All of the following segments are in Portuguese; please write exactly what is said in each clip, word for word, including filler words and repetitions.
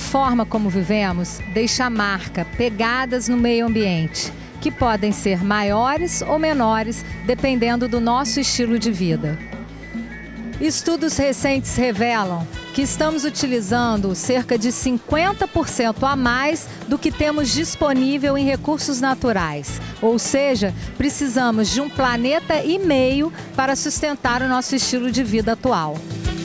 forma como vivemos deixa marca, pegadas no meio ambiente, que podem ser maiores ou menores, dependendo do nosso estilo de vida. Estudos recentes revelam que estamos utilizando cerca de cinquenta por cento a mais do que temos disponível em recursos naturais. Ou seja, precisamos de um planeta e meio para sustentar o nosso estilo de vida atual.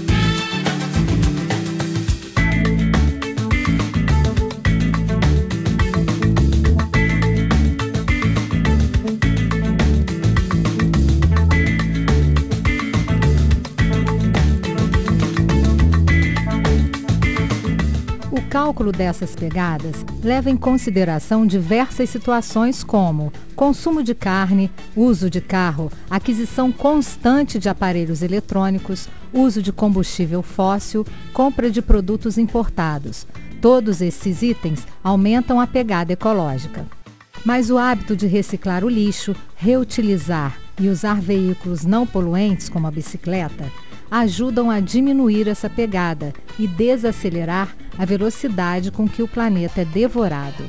O cálculo dessas pegadas leva em consideração diversas situações como consumo de carne, uso de carro, aquisição constante de aparelhos eletrônicos, uso de combustível fóssil, compra de produtos importados. Todos esses itens aumentam a pegada ecológica. Mas o hábito de reciclar o lixo, reutilizar e usar veículos não poluentes como a bicicleta ajudam a diminuir essa pegada e desacelerar a velocidade com que o planeta é devorado.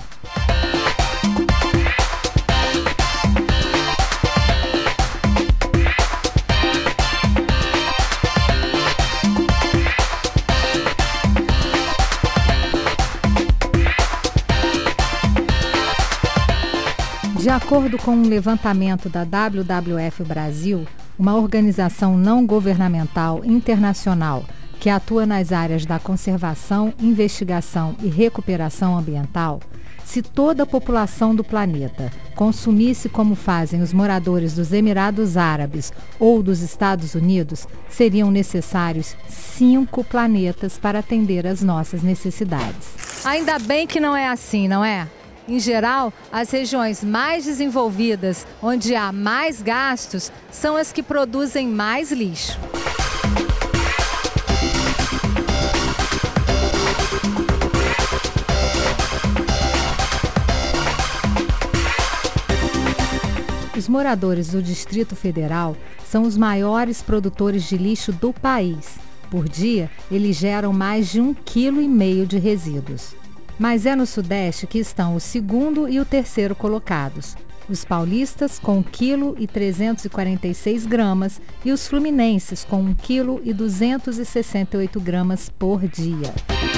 De acordo com um levantamento da W W F Brasil, uma organização não governamental internacional que atua nas áreas da conservação, investigação e recuperação ambiental, se toda a população do planeta consumisse como fazem os moradores dos Emirados Árabes ou dos Estados Unidos, seriam necessários cinco planetas para atender às nossas necessidades. Ainda bem que não é assim, não é? Em geral, as regiões mais desenvolvidas, onde há mais gastos, são as que produzem mais lixo. Os moradores do Distrito Federal são os maiores produtores de lixo do país. Por dia, eles geram mais de um quilo e meio de resíduos. Mas é no Sudeste que estão o segundo e o terceiro colocados. Os paulistas com um vírgula trezentos e quarenta e seis gramas e os fluminenses com um vírgula duzentos e sessenta e oito gramas por dia.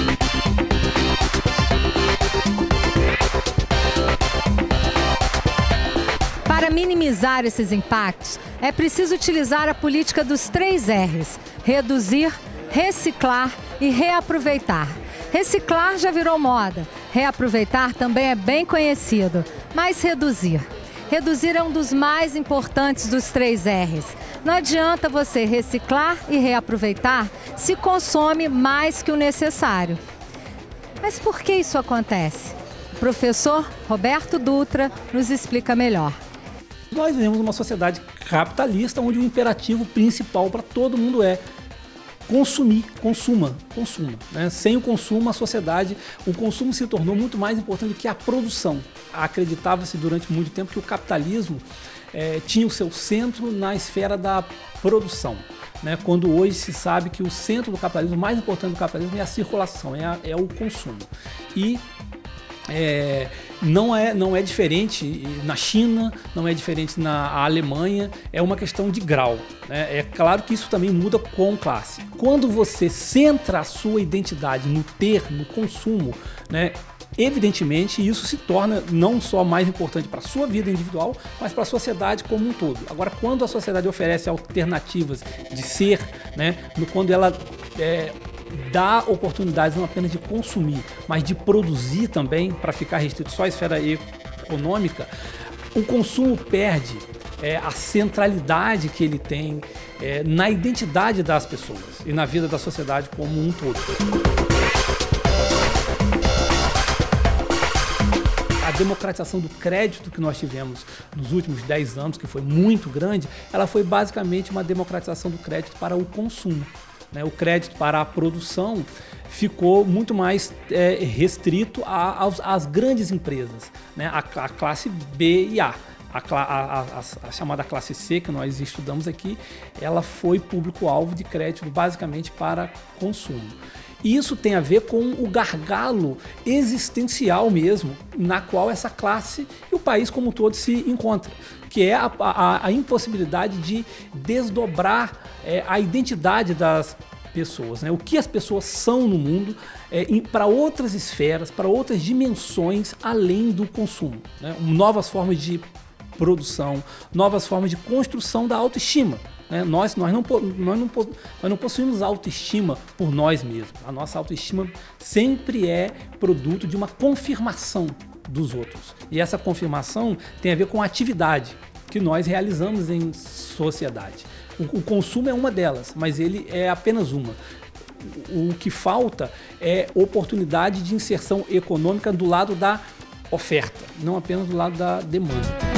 Para minimizar esses impactos, é preciso utilizar a política dos três R's: reduzir, reciclar e reaproveitar. Reciclar já virou moda, reaproveitar também é bem conhecido, mas reduzir. Reduzir é um dos mais importantes dos três R's. Não adianta você reciclar e reaproveitar se consome mais que o necessário. Mas por que isso acontece? O professor Roberto Dutra nos explica melhor. Nós vivemos numa sociedade capitalista onde o imperativo principal para todo mundo é consumir, consuma, consuma. Né? Sem o consumo, a sociedade, o consumo se tornou muito mais importante do que a produção. Acreditava-se durante muito tempo que o capitalismo eh, tinha o seu centro na esfera da produção. Né? Quando hoje se sabe que o centro do capitalismo, o mais importante do capitalismo é a circulação, é, a, é o consumo. E É, não, é, não é diferente na China, não é diferente na Alemanha, é uma questão de grau. Né? É claro que isso também muda com classe. Quando você centra a sua identidade no ter, no consumo, né, evidentemente isso se torna não só mais importante para a sua vida individual, mas para a sociedade como um todo. Agora, quando a sociedade oferece alternativas de ser, né, quando ela é, dá oportunidades não apenas de consumir, mas de produzir também, para ficar restrito só à esfera econômica, o consumo perde é, a centralidade que ele tem é, na identidade das pessoas e na vida da sociedade como um todo. A democratização do crédito que nós tivemos nos últimos dez anos, que foi muito grande, ela foi basicamente uma democratização do crédito para o consumo. Né, o crédito para a produção ficou muito mais é, restrito a, aos, às grandes empresas, né, a, a classe B e A. A, a, a, a chamada classe C, que nós estudamos aqui, ela foi público-alvo de crédito basicamente para consumo. E isso tem a ver com o gargalo existencial mesmo, na qual essa classe e o país como um todo se encontra, que é a, a, a impossibilidade de desdobrar é, a identidade das pessoas, né? O que as pessoas são no mundo é, para outras esferas, para outras dimensões além do consumo, né? Novas formas de produção, novas formas de construção da autoestima. Né? Nós, nós, não, nós, não, nós não possuímos autoestima por nós mesmos. A nossa autoestima sempre é produto de uma confirmação dos outros. E essa confirmação tem a ver com a atividade que nós realizamos em sociedade. O, o consumo é uma delas, mas ele é apenas uma. O, o que falta é oportunidade de inserção econômica do lado da oferta, não apenas do lado da demanda.